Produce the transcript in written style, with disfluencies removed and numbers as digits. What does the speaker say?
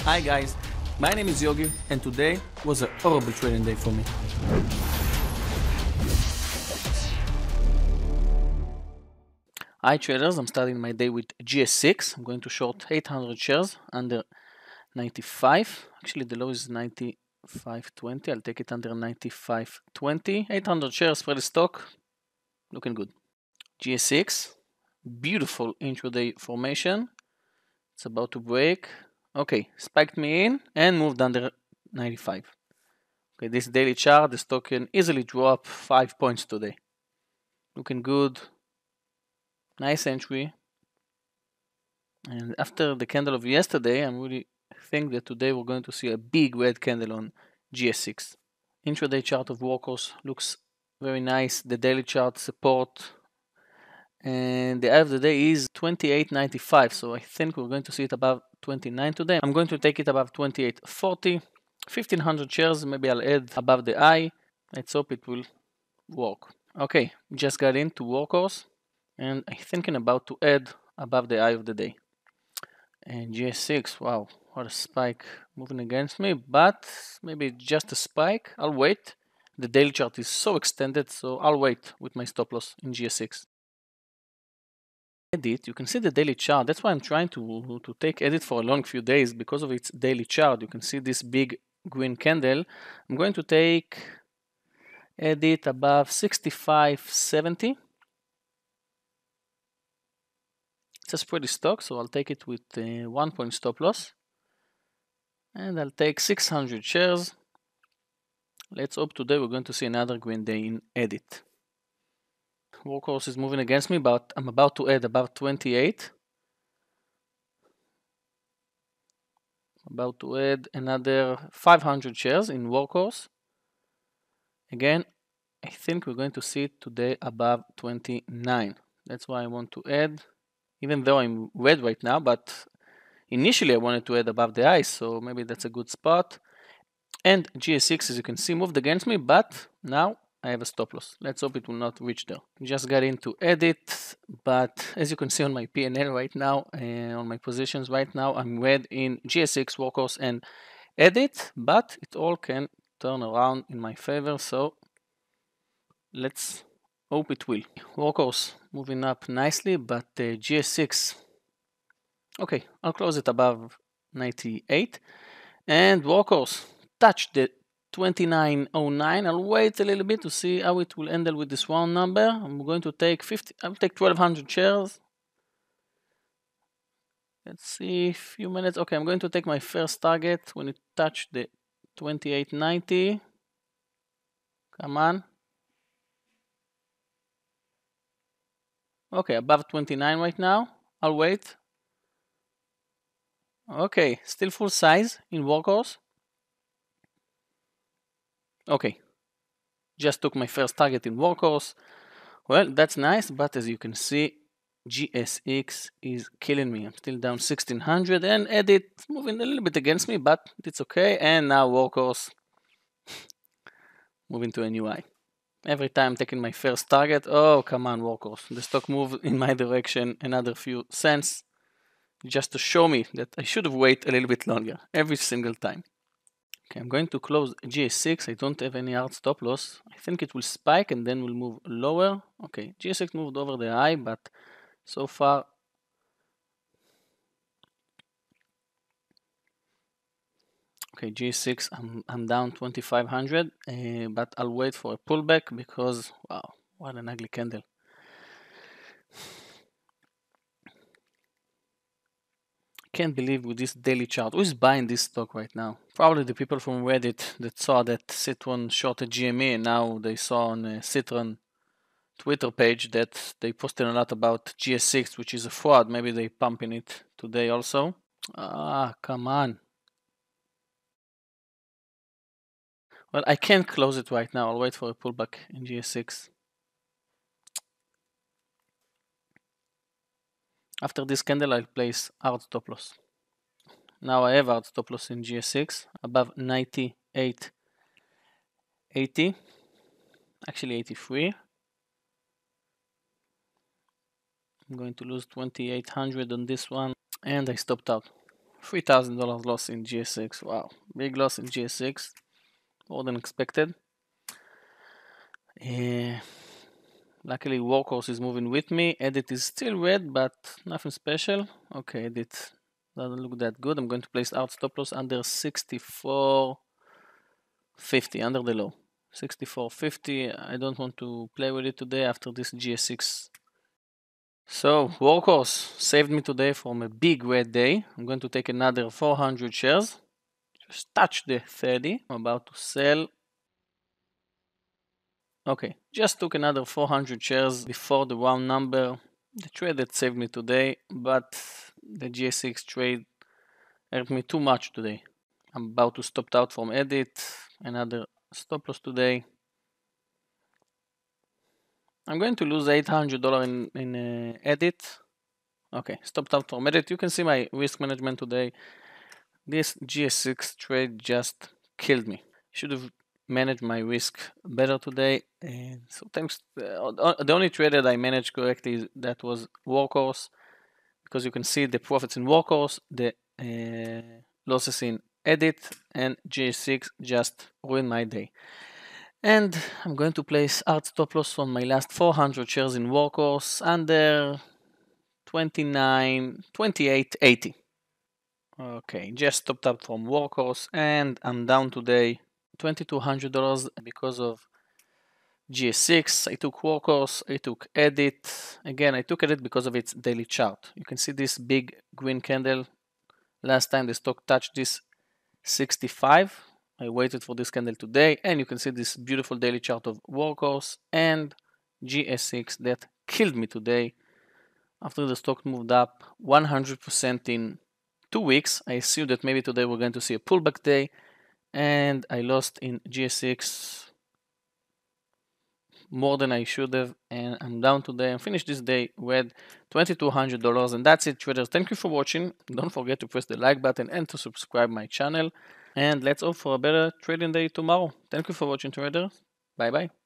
Hi guys, my name is Yogi and today was a horrible trading day for me. Hi traders, I'm starting my day with GSX. I'm going to short 800 shares under 95. Actually the low is 95.20. I'll take it under 95.20. 800 shares for the stock. Looking good. GSX, beautiful intraday formation. It's about to break. Okay, spiked me in and moved under 95. Okay, this daily chart, the stock can easily drop 5 points today. Looking good. Nice entry. And after the candle of yesterday, I really think that today we're going to see a big red candle on GSX. Intraday chart of workers looks very nice. The daily chart support. And the eye of the day is 28.95. So I think we're going to see it above 29 today. I'm going to take it above 28.40. 1500 shares. Maybe I'll add above the eye. Let's hope it will work. Okay, just got into workers. And I'm thinking about to add above the eye of the day. And GSX, wow, what a spike moving against me, but maybe just a spike. I'll wait. The daily chart is so extended, so I'll wait with my stop loss in GSX. Edit, you can see the daily chart. That's why I'm trying to take edit for a long few days because of its daily chart. You can see this big green candle. I'm going to take edit above 65.70. It's a spready stock, so I'll take it with 1 point stop loss. And I'll take 600 shares. Let's hope today we're going to see another green day in edit. Workhorse is moving against me, but I'm about to add about 28. About to add another 500 shares in Workhorse. Again, I think we're going to see it today above 29. That's why I want to add, even though I'm red right now, but initially I wanted to add above the ice, so maybe that's a good spot. And GSX, as you can see, moved against me, but now I have a stop loss. Let's hope it will not reach there. Just got into edit, but as you can see on my P&L right now, on my positions right now, I'm red in GSX, Workhorse, and edit, but it all can turn around in my favor, so let's hope it will. Workhorse moving up nicely, but GSX, okay, I'll close it above 98, and Workhorse touched the 2909. I'll wait a little bit to see how it will handle with this round number. I'm going to take 50. I'll take 1200 shares. Let's see, a few minutes. Okay, I'm going to take my first target when it touched the 2890. Come on. Okay, above 29 right now. I'll wait. Okay, still full size in Workhorse. Okay, just took my first target in Workhorse. Well, that's nice, but as you can see, GSX is killing me. I'm still down 1600 and edit moving a little bit against me, but it's okay. And now Workhorse moving to a new high. Every time taking my first target, oh, come on, Workhorse. The stock moved in my direction another few cents just to show me that I should have waited a little bit longer every single time. Okay, I'm going to close GS6. I don't have any hard stop loss. I think it will spike and then will move lower. Okay, GS6 moved over the high, but so far, okay, G6, I'm down 2500, but I'll wait for a pullback because, wow, what an ugly candle. Can't believe with this daily chart. Who is buying this stock right now? Probably the people from Reddit that saw that Citron shorted GME and now they saw on Citron Twitter page that they posted a lot about GS6, which is a fraud. Maybe they pumping it today also. Ah, come on. Well, I can't close it right now. I'll wait for a pullback in GS6. After this candle, I'll place hard stop loss. Now I have hard stop loss in GS6 above 98.80, actually 83. I'm going to lose 2800 on this one, and I stopped out $3,000 loss in GSX. Wow, big loss in GSX, more than expected. Luckily, Workhorse is moving with me. Edit is still red, but nothing special. Okay, Edit doesn't look that good. I'm going to place out stop loss under 64.50, under the low. 64.50. I don't want to play with it today after this GSX. So, Workhorse saved me today from a big red day. I'm going to take another 400 shares. Just touch the 30. I'm about to sell. Okay, just took another 400 shares before the round number. The trade that saved me today, but the GSX trade hurt me too much today. I'm about to stop out from Edit. Another stop loss today. I'm going to lose $800 in Edit. Okay, stopped out from Edit. You can see my risk management today. This GSX trade just killed me. Should have managed my risk better today. And so thanks. The only trade that I managed correctly that was Workhorse, because you can see the profits in Workhorse, the losses in Edit, and GSX just ruined my day. And I'm going to place hard stop loss on my last 400 shares in Workhorse under 28.80. Okay, just stopped up from Workhorse and I'm down today $2,200 because of GSX. I took Workhorse, I took Edit. Again, I took Edit because of its daily chart. You can see this big green candle. Last time the stock touched this 65. I waited for this candle today, and you can see this beautiful daily chart of Workhorse and GSX that killed me today. After the stock moved up 100% in 2 weeks, I assumed that maybe today we're going to see a pullback day, and I lost in GSX more than I should have, and I'm down today and finished this day with $2,200. And that's it, traders. Thank you for watching. Don't forget to press the like button and to subscribe my channel. And let's hope for a better trading day tomorrow. Thank you for watching, traders. Bye bye.